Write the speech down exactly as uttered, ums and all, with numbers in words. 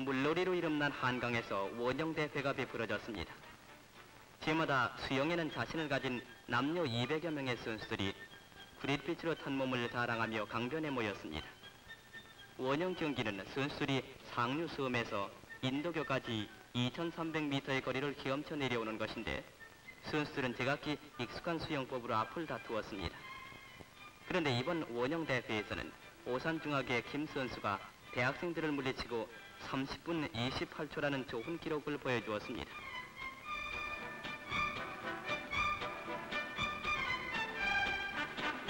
물놀이로 이름난 한강에서 원형대회가 베풀어졌습니다. 지마다 수영에는 자신을 가진 남녀 이백여 명의 선수들이 구릿빛으로 탄 몸을 자랑하며 강변에 모였습니다. 원형 경기는 선수들이 상류섬에서 인도교까지 이천삼백 미터의 거리를 헤엄쳐 내려오는 것인데 선수들은 제각기 익숙한 수영법으로 앞을 다투었습니다. 그런데 이번 원형 대회에서는 오산중학의 김 선수가 대학생들을 물리치고 삼십 분 이십팔 초라는 좋은 기록을 보여주었습니다.